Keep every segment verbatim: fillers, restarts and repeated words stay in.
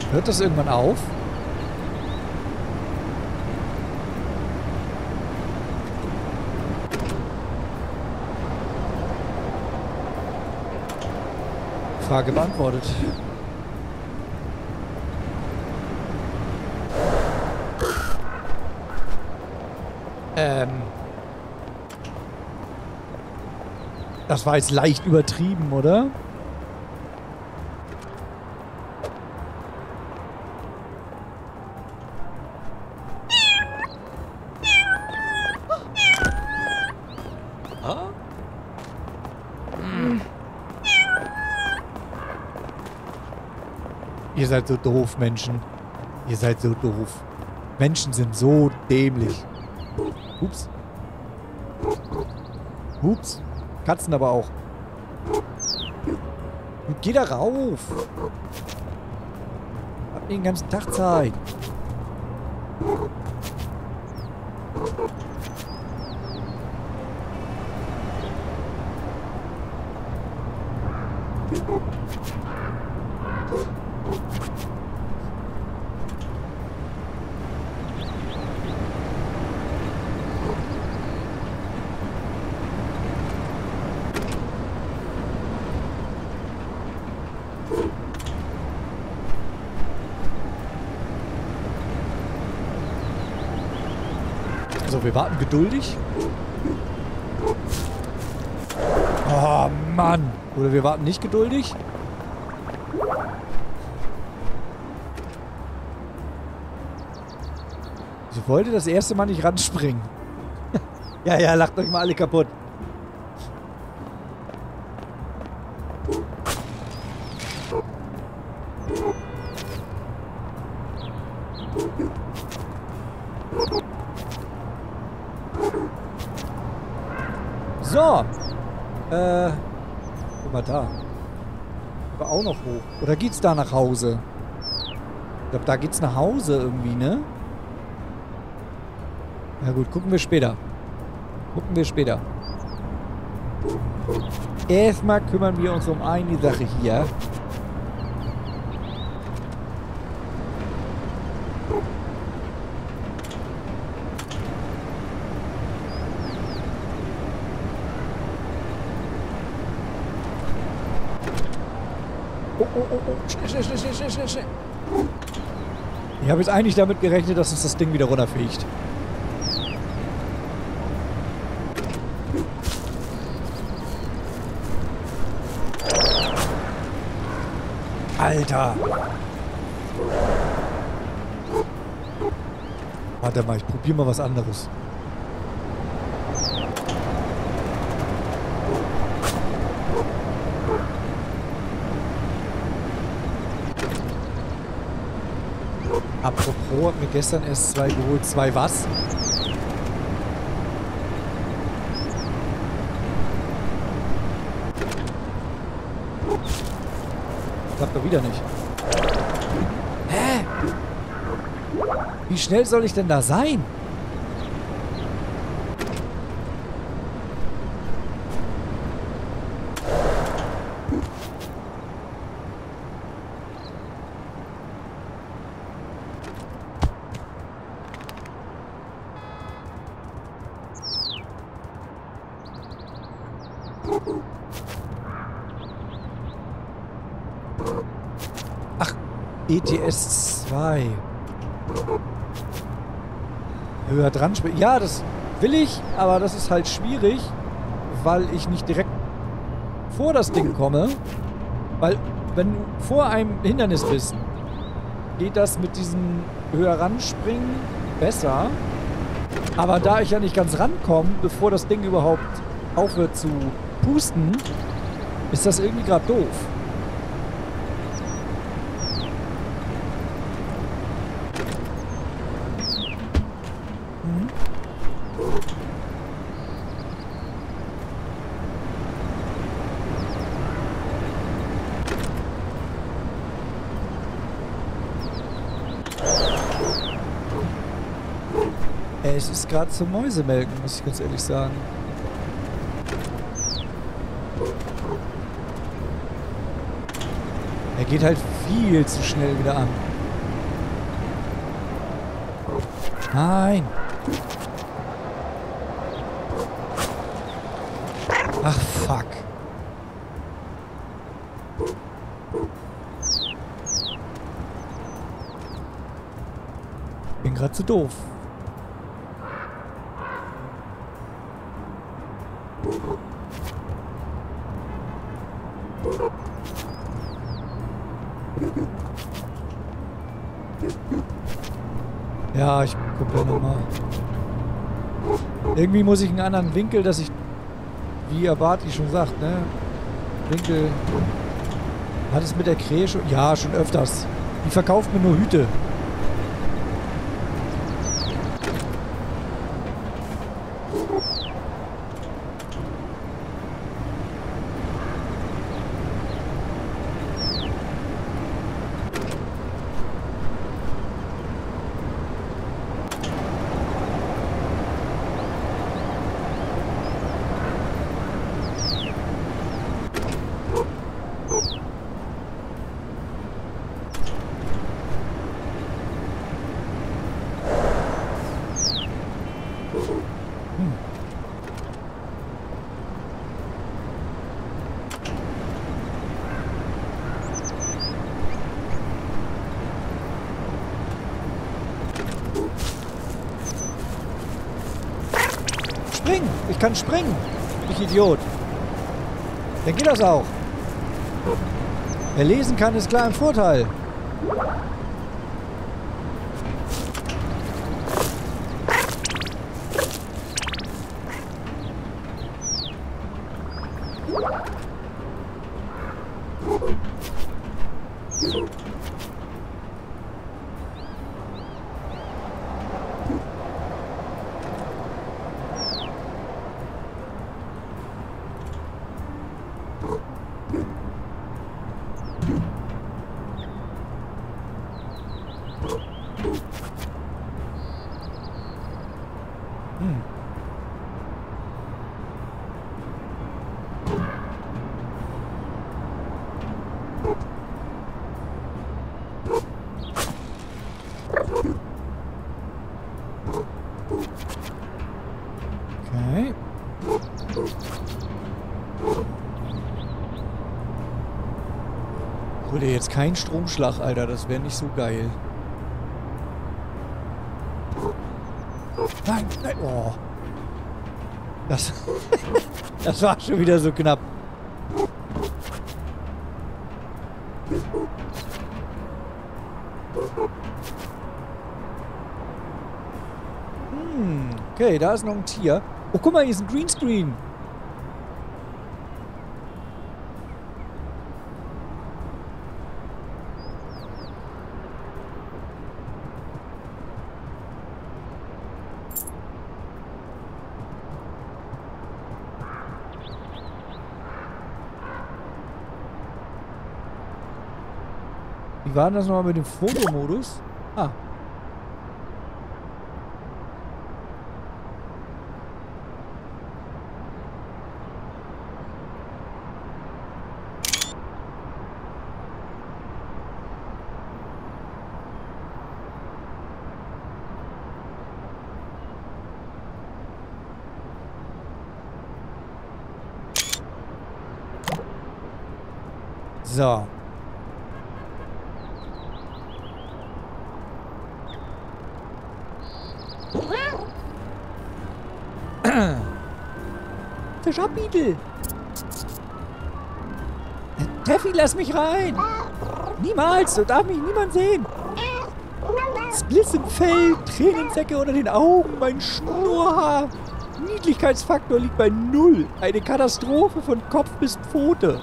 Hört das irgendwann auf? Frage beantwortet. Ähm. Das war jetzt leicht übertrieben, oder? Ihr seid so doof, Menschen. Ihr seid so doof. Menschen sind so dämlich. Ups. Ups. Katzen aber auch. Und geh da rauf. Hab den ganzen Tag Zeit. So, wir warten geduldig. Oh, Mann. Oder wir warten nicht geduldig. Ich wollte das erste Mal nicht ranspringen. Ja, ja, lacht euch mal alle kaputt. So. Äh. Guck mal da. Aber auch noch hoch. Oder geht's da nach Hause? Ich glaube, da geht's nach Hause irgendwie, ne? Na gut, gucken wir später. Gucken wir später. Erstmal kümmern wir uns um eine Sache hier. Oh, oh, oh, oh. Schnell, schnell, schnell, schnell, schnell, schnell. Ich habe jetzt eigentlich damit gerechnet, dass uns das Ding wieder runterfliegt. Alter! Warte mal, ich probiere mal was anderes. Apropos, hab mir gestern erst zwei geholt. Zwei was? Klappt doch wieder nicht. Hä? Wie schnell soll ich denn da sein? E T S zwei. Höher dran spielen. Ja, das will ich, aber das ist halt schwierig, weil ich nicht direkt vor das Ding komme. Weil, wenn du vor einem Hindernis bist, geht das mit diesem höher ranspringen besser. Aber da ich ja nicht ganz rankomme, bevor das Ding überhaupt aufhört zu pusten, ist das irgendwie gerade doof. Es ist gerade zum Mäusemelken, muss ich ganz ehrlich sagen. Er geht halt viel zu schnell wieder an. Nein. Ach, fuck. Bin gerade zu doof. Ja, ich gucke ja nochmal. Irgendwie muss ich einen anderen Winkel, dass ich, wie Abati schon sagt, ne? Winkel. Hat es mit der Krähe schon? Ja, schon öfters. Die verkauft mir nur Hüte. Springen! Ich kann springen! Ich Idiot! Dann geht das auch. Wer lesen kann, ist klar im Vorteil. Hm. Okay. Hol dir jetzt keinen Stromschlag, Alter. Das wäre nicht so geil. Nein, nein, oh. Das, das war schon wieder so knapp. Hm, okay, da ist noch ein Tier. Oh, guck mal, hier ist ein Greenscreen. Wie war denn das nochmal mit dem Fotomodus? Ah. So. Fischerbiedel! Teffi, lass mich rein! Niemals! So darf mich niemand sehen! Spliss im Fell, Tränensäcke unter den Augen, mein Schnurrhaar! Niedlichkeitsfaktor liegt bei null! Eine Katastrophe von Kopf bis Pfote!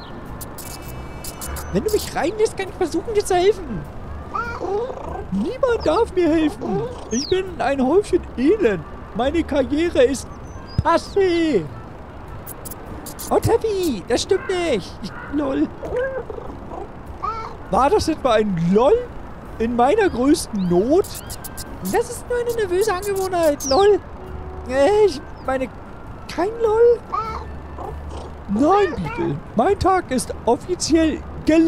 Wenn du mich reinlässt, kann ich versuchen, dir zu helfen! Niemand darf mir helfen! Ich bin ein Häufchen Elend! Meine Karriere ist passé! Oh, Teffi, das stimmt nicht! Ich, lol. War das etwa ein LOL? In meiner größten Not? Das ist nur eine nervöse Angewohnheit, lol. Ich meine, kein LOL? Nein, Beetle. Mein Tag ist offiziell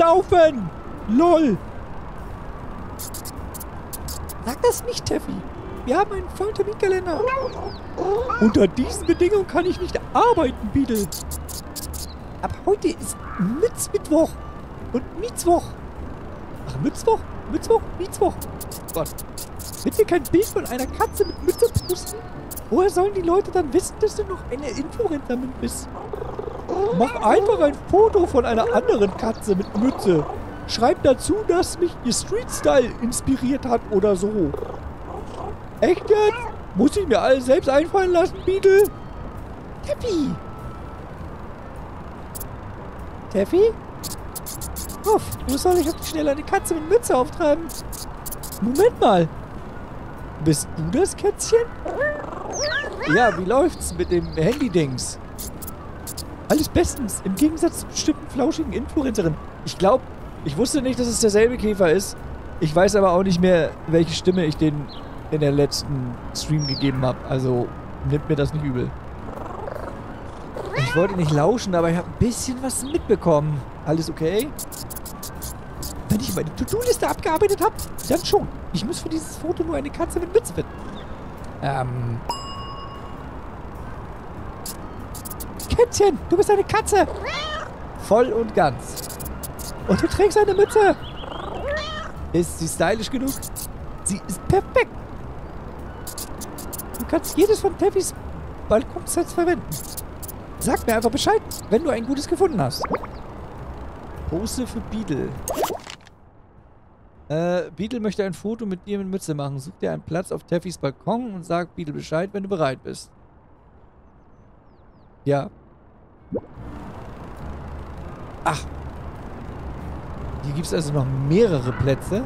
gelaufen! LOL! Sag das nicht, Teffi. Wir haben einen vollen Terminkalender. Unter diesen Bedingungen kann ich nicht arbeiten, Beetle. Ab heute ist Mützmittwoch und Mittwoch. Ach, Mittwoch? Mittwoch? Mittwoch. Gott. Willst du kein Bild von einer Katze mit Mütze posten? Woher sollen die Leute dann wissen, dass du noch eine Influencerin bist? Mach einfach ein Foto von einer anderen Katze mit Mütze. Schreib dazu, dass mich ihr Street-Style inspiriert hat oder so. Echt jetzt? Muss ich mir alles selbst einfallen lassen, Beetle? Teffi! Teffi? Uff, wo soll ich auf die Schnelle eine Katze mit Mütze auftreiben? Moment mal. Bist du das Kätzchen? Ja, wie läuft's mit dem Handy-Dings? Alles bestens, im Gegensatz zu bestimmten flauschigen Influencerin. Ich glaube, ich wusste nicht, dass es derselbe Käfer ist. Ich weiß aber auch nicht mehr, welche Stimme ich den in der letzten Stream gegeben habe. Also, nimmt mir das nicht übel. Ich wollte nicht lauschen, aber ich habe ein bisschen was mitbekommen. Alles okay? Wenn ich meine To-Do-Liste abgearbeitet habe, dann schon. Ich muss für dieses Foto nur eine Katze mit Mütze finden. Ähm... Kätzchen, du bist eine Katze. Voll und ganz. Und du trägst eine Mütze. Ist sie stylisch genug? Sie ist perfekt. Du kannst jedes von Teffis Balkonsets verwenden. Sag mir einfach Bescheid, wenn du ein gutes gefunden hast. Pose für Beetle. Äh, Beetle möchte ein Foto mit dir mit Mütze machen. Such dir einen Platz auf Teffis Balkon und sag Beetle Bescheid, wenn du bereit bist. Ja. Ach. Hier gibt es also noch mehrere Plätze.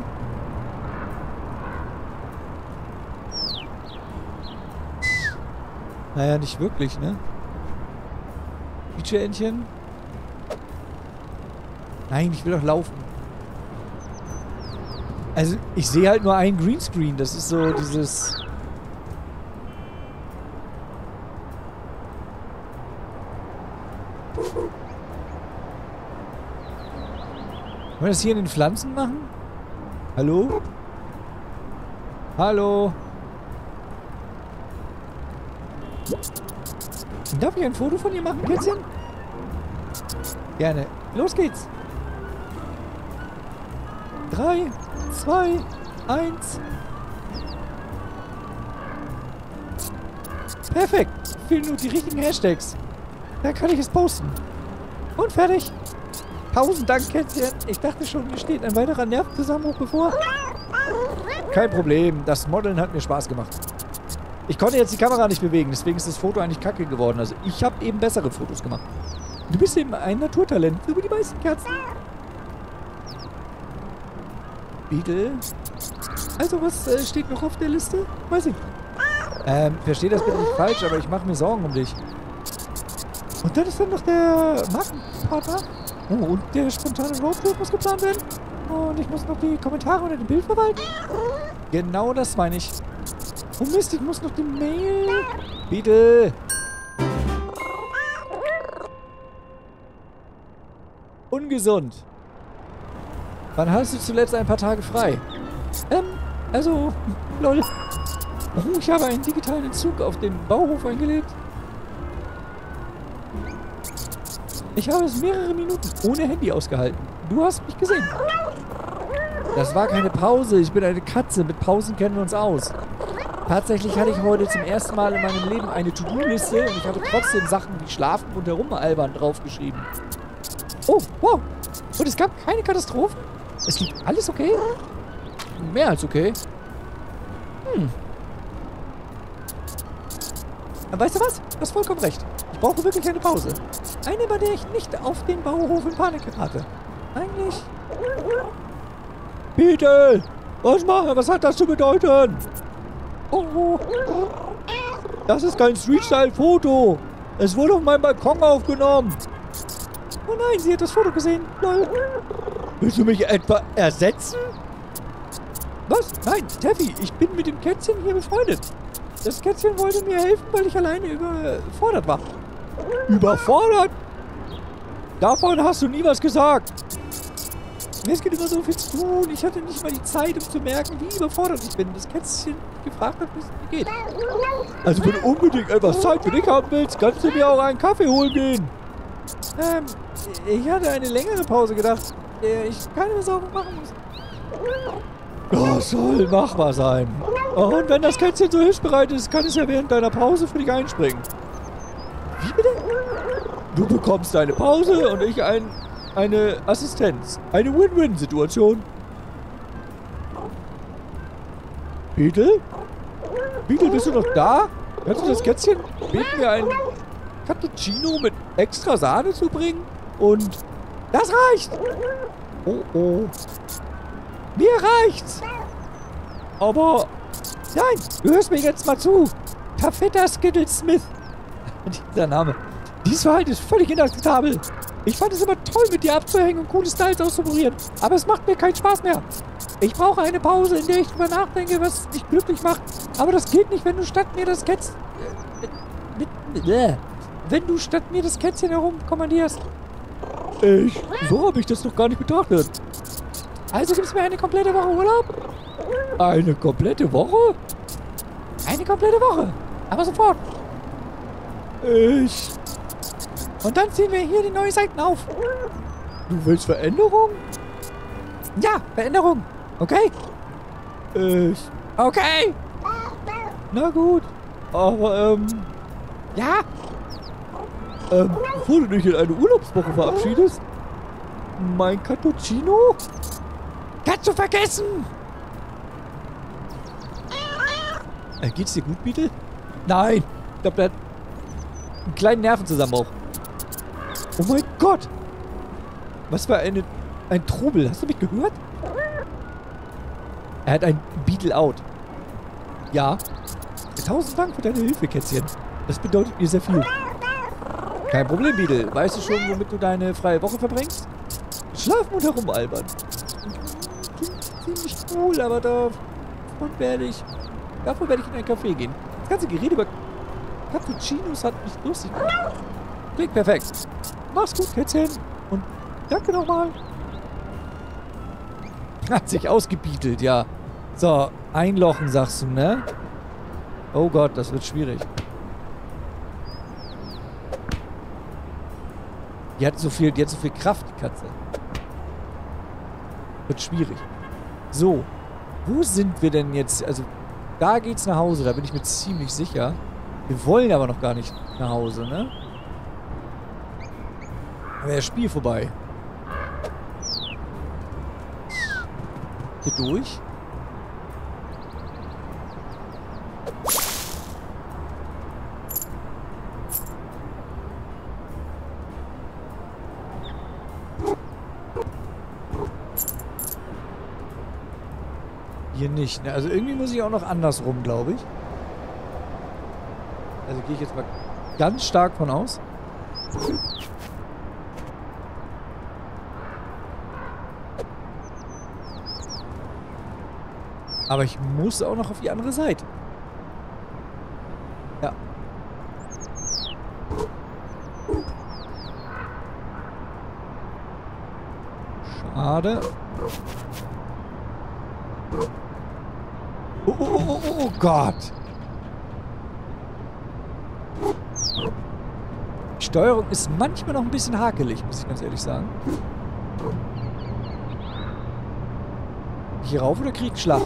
Naja, nicht wirklich, ne? Quietscheentchen? Nein, ich will doch laufen. Also, ich sehe halt nur einen Greenscreen. Das ist so dieses... Wollen wir das hier in den Pflanzen machen? Hallo? Hallo? Darf ich ein Foto von ihr machen, Kätzchen? Gerne. Los geht's. Drei, zwei, eins. Perfekt. Fehlen nur die richtigen Hashtags. Dann kann ich es posten. Und fertig. Tausend Dank, Kätzchen. Ich dachte schon, mir steht ein weiterer Nervenzusammenbruch bevor. Kein Problem. Das Modeln hat mir Spaß gemacht. Ich konnte jetzt die Kamera nicht bewegen, deswegen ist das Foto eigentlich kacke geworden. Also ich habe eben bessere Fotos gemacht. Du bist eben ein Naturtalent, so wie die meisten Kerzen. Beetle? Also was äh, steht noch auf der Liste? Weiß ich. Ähm, verstehe das bitte nicht falsch, aber ich mache mir Sorgen um dich. Und dann ist dann noch der Markenpartner. Oh, und der spontane Roadtrip muss geplant werden. Und ich muss noch die Kommentare unter dem Bild verwalten. Genau das meine ich. Oh Mist, ich muss noch die Mail... Beetle! Ungesund. Wann hast du zuletzt ein paar Tage frei? Ähm, also... Lol. Oh, ich habe einen digitalen Entzug auf dem Bauhof eingelegt. Ich habe es mehrere Minuten ohne Handy ausgehalten. Du hast mich gesehen. Das war keine Pause. Ich bin eine Katze. Mit Pausen kennen wir uns aus. Tatsächlich hatte ich heute zum ersten Mal in meinem Leben eine To-Do-Liste und ich habe trotzdem Sachen wie Schlafen und Herumalbern draufgeschrieben. Oh, wow. Und es gab keine Katastrophen? Es lief alles okay? Mehr als okay. Hm. Aber weißt du was? Du hast vollkommen recht. Ich brauche wirklich eine Pause. Eine, bei der ich nicht auf den Bauhof in Panik gerate. Eigentlich... Beetle! Was machen? Was hat das zu bedeuten? Oh, das ist kein Street-Style-Foto. Es wurde auf meinem Balkon aufgenommen. Oh nein, sie hat das Foto gesehen. Lol. Willst du mich etwa ersetzen? Was? Nein, Teffi, ich bin mit dem Kätzchen hier befreundet. Das Kätzchen wollte mir helfen, weil ich alleine überfordert war. Überfordert? Davon hast du nie was gesagt. Es gibt immer so viel zu tun. Ich hatte nicht mal die Zeit, um zu merken, wie überfordert ich bin. Das Kätzchen gefragt hat, wie es mir geht. Also wenn du unbedingt etwas Zeit für dich haben willst, kannst du mir auch einen Kaffee holen gehen. Ähm, ich hatte eine längere Pause gedacht, der ich keine Sorgen machen muss. Oh, soll machbar sein. Oh, und wenn das Kätzchen so hilfsbereit ist, kann es ja während deiner Pause für dich einspringen. Wie bitte? Du bekommst deine Pause und ich ein, eine Assistenz. Eine Win-Win-Situation. Beetle? Beetle, bist du noch da? Kannst du das Kätzchen beten, mir ein Cappuccino mit extra Sahne zu bringen? Und das reicht. Oh, oh. Mir reicht's. Aber nein, du hörst mir jetzt mal zu. Taffeta Skittle Smith. Dieser Name. Dieses Verhalten ist völlig inakzeptabel. Ich fand es immer toll, mit dir abzuhängen und coole Styles auszuprobieren. Aber es macht mir keinen Spaß mehr. Ich brauche eine Pause, in der ich drüber nachdenke, was mich glücklich macht. Aber das geht nicht, wenn du statt mir das Kätzchen... Äh, wenn du statt mir das Kätzchen herumkommandierst. Ich... So habe ich das noch gar nicht betrachtet. Also gibst du mir eine komplette Woche Urlaub? Eine komplette Woche? Eine komplette Woche. Aber sofort. Ich... Und dann ziehen wir hier die neuen Seiten auf. Du willst Veränderung? Ja, Veränderung. Okay? Ich... Okay. Na gut. Aber, ähm... Ja? Ähm, bevor du dich in eine Urlaubswoche verabschiedest? Mein Cappuccino? Kannst du vergessen! Äh, geht's dir gut, Beetle? Nein! Ich glaube, der hat einen kleinen Nervenzusammenbruch. Oh mein Gott! Was für eine, ein Trubel. Hast du mich gehört? Er hat ein Beetle out. Ja. Tausend Dank für deine Hilfe, Kätzchen. Das bedeutet mir sehr viel. Kein Problem, Beetle. Weißt du schon, womit du deine freie Woche verbringst? Schlafen und herumalbern. Klingt ziemlich cool, aber davon werde ich... Davon werde ich in ein Café gehen. Das ganze Gerede über Cappuccinos hat mich lustig gemacht. Klingt perfekt. Mach's gut, Kätzchen. Und danke nochmal. Hat sich ausgebietelt, ja. So, einlochen, sagst du, ne? Oh Gott, das wird schwierig. Die hat so viel, die hat so viel Kraft, die Katze. Wird schwierig. So, wo sind wir denn jetzt? Also, da geht's nach Hause, da bin ich mir ziemlich sicher. Wir wollen aber noch gar nicht nach Hause, ne? Da wäre das Spiel vorbei. Hier durch? Hier nicht, ne? Also irgendwie muss ich auch noch andersrum, glaube ich. Also gehe ich jetzt mal ganz stark von aus. Aber ich muss auch noch auf die andere Seite. Ja. Schade. Oh, oh, oh, oh, oh Gott. Die Steuerung ist manchmal noch ein bisschen hakelig, muss ich ganz ehrlich sagen. Hier rauf oder krieg ich einen Schlag?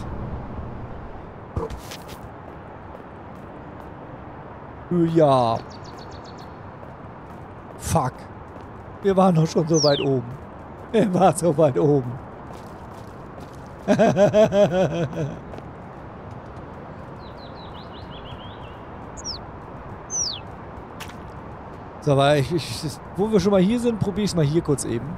Ja. Fuck. Wir waren doch schon so weit oben. Wir waren so weit oben. So, aber ich, ich, das, wo wir schon mal hier sind, probiere ich es mal hier kurz eben.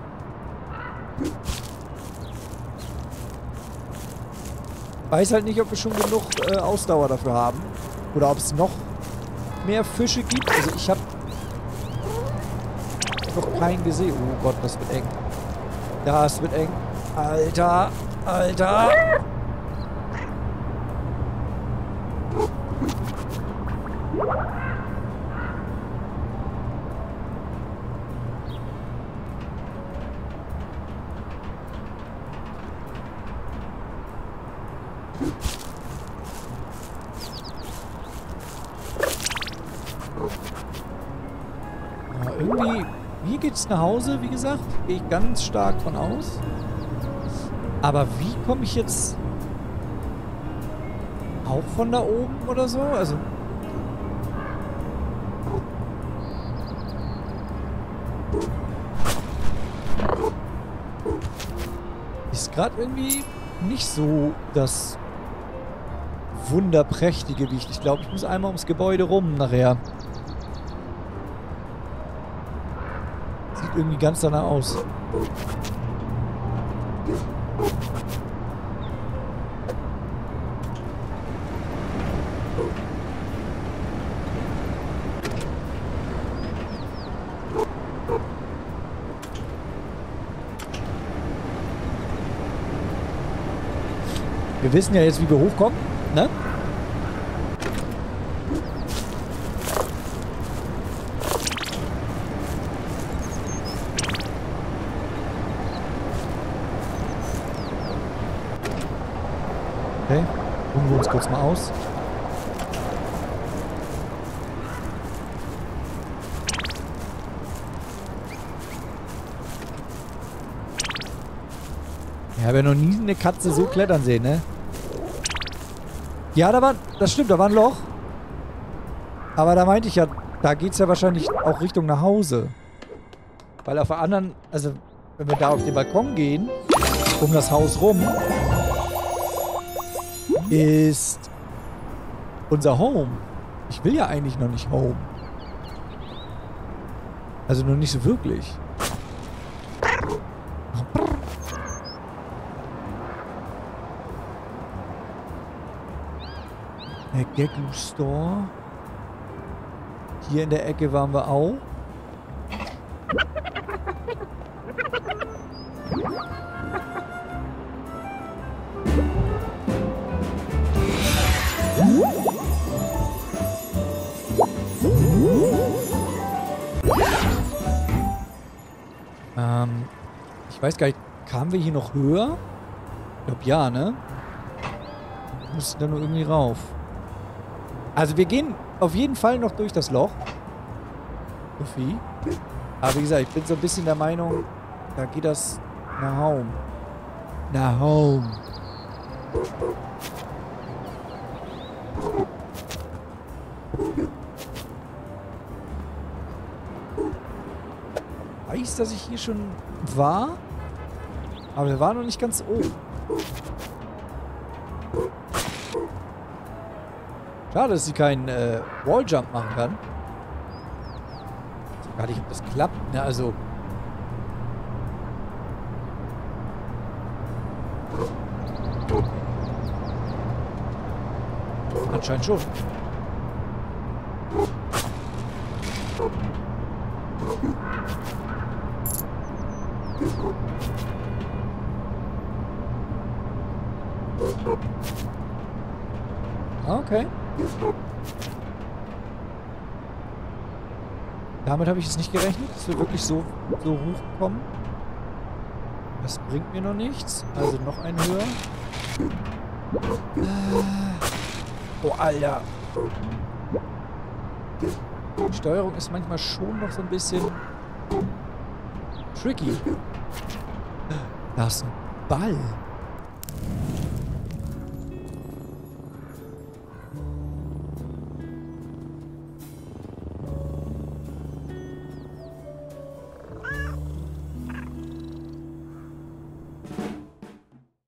Weiß halt nicht, ob wir schon genug äh, Ausdauer dafür haben. Oder ob es noch mehr Fische gibt. Also ich habe noch keinen gesehen. Oh Gott, das wird eng. Das wird eng. Alter, Alter. Ja, irgendwie... Hier geht's nach Hause, wie gesagt. Gehe ich ganz stark von aus. Aber wie komme ich jetzt... Auch von da oben oder so? Also... Ist gerade irgendwie nicht so das wunderprächtige Gewicht. Ich glaube, ich muss einmal ums Gebäude rum nachher. Sieht irgendwie ganz danach aus. Wir wissen ja jetzt, wie wir hochkommen, ne? Okay, ruhen wir uns kurz mal aus. Ich habe ja noch nie eine Katze so klettern sehen, ne? Ja, da war, das stimmt, da war ein Loch. Aber da meinte ich ja, da geht es ja wahrscheinlich auch Richtung nach Hause. Weil auf der anderen, also wenn wir da auf den Balkon gehen, um das Haus rum, ist unser Home. Ich will ja eigentlich noch nicht Home. Also noch nicht so wirklich. Der Gecko Store. Hier in der Ecke waren wir auch. Ähm, ich weiß gar nicht, kamen wir hier noch höher? Ich glaube ja, ne? Wir mussten da nur irgendwie rauf. Also wir gehen auf jeden Fall noch durch das Loch. Sophie. Aber wie gesagt, ich bin so ein bisschen der Meinung, da geht das nach Home. Nach Home. Ich weiß, dass ich hier schon war. Aber wir waren noch nicht ganz oben. Schade, dass sie keinen äh, Walljump machen kann. Ich weiß gar nicht, ob das klappt. Ne, also. Anscheinend schon. Okay. Damit habe ich jetzt nicht gerechnet, dass wir wirklich so, so hochkommen. Das bringt mir noch nichts. Also noch einen höher. Oh, Alter. Die Steuerung ist manchmal schon noch so ein bisschen tricky. Da ist ein Ball.